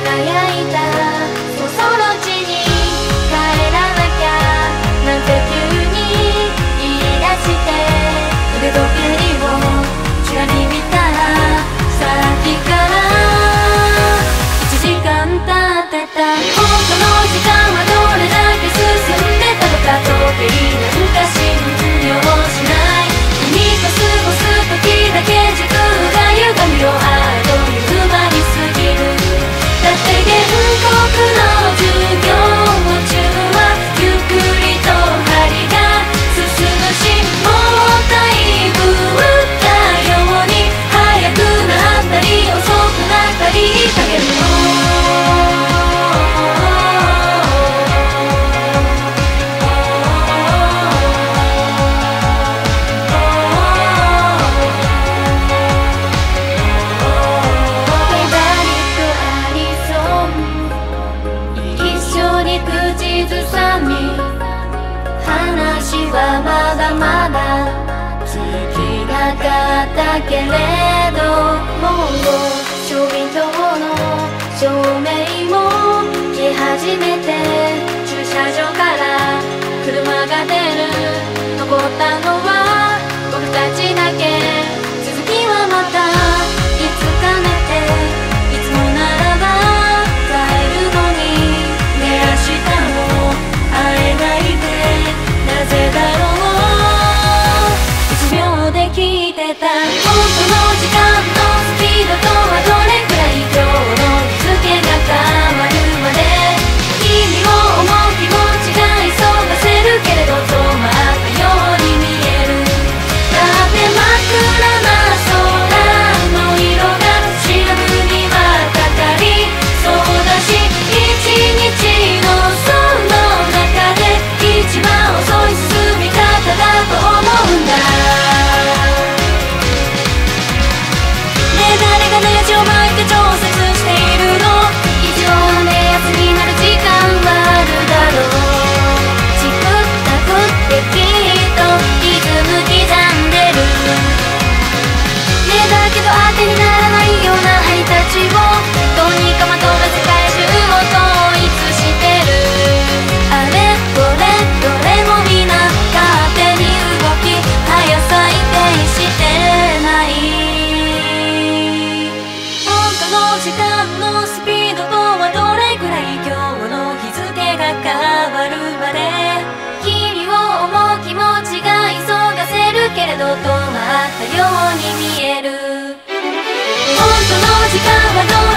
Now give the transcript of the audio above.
輝いたその地に帰らなきゃなんて急に言い出して腕時計をちらり見たらさっきから1時間経ってた本当の時間はどれだけ進んでたのか時計なんか信用しない君と過ごす時だけ時空が歪みをあっという間に過ぎるだって原告の授業中はゆっくりと針が進むしもうだいぶ打ったように速くなったり遅くなったり加減話はまだまだ尽きなかったけれどもうショーウィンドウの照明も消え始めて駐車場から車が出る残ったのは僕たちだけ続きはまたいつかねていつもならば帰るのにね明日も会えないでなぜだろう1秒で聞いてた本当の時間のスピードとはどれくらい今日の日付が変わるまで君を思う気持ちが急がせるけれど止まったように見えるだって真っ暗な空の色が白くにはかかりそうだし一日のその中で一番遅い進み方だと思うんだねえ誰がネジを巻いて調節しているの異常な目安になる時間はあるだろうチクタクってきっとリズム刻んでるねえだけど当てにならないような針たちをどうにかまとめ世界中を統一してるあれこれどれもみんな勝手に動き速さ一定してない本当の時間のスピードとはどれくらい今日の日付が変わるまで君を思う気持ちが急がせるけれど止まったように見える本当の時間はど